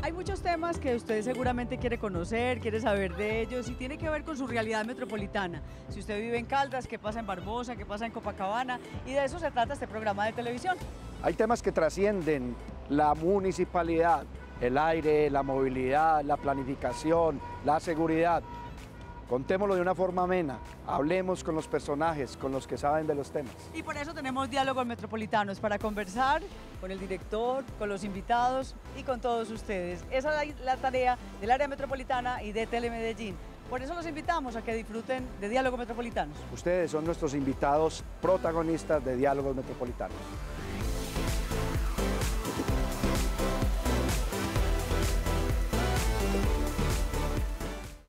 Hay muchos temas que usted seguramente quiere conocer, quiere saber de ellos y tiene que ver con su realidad metropolitana. Si usted vive en Caldas, qué pasa en Barbosa, qué pasa en Copacabana, y de eso se trata este programa de televisión. Hay temas que trascienden la municipalidad, el aire, la movilidad, la planificación, la seguridad. Contémoslo de una forma amena, hablemos con los personajes, con los que saben de los temas. Y por eso tenemos diálogos metropolitanos, para conversar con el director, con los invitados y con todos ustedes. Esa es la tarea del área metropolitana y de Telemedellín. Por eso los invitamos a que disfruten de diálogos metropolitanos. Ustedes son nuestros invitados protagonistas de Diálogos Metropolitanos.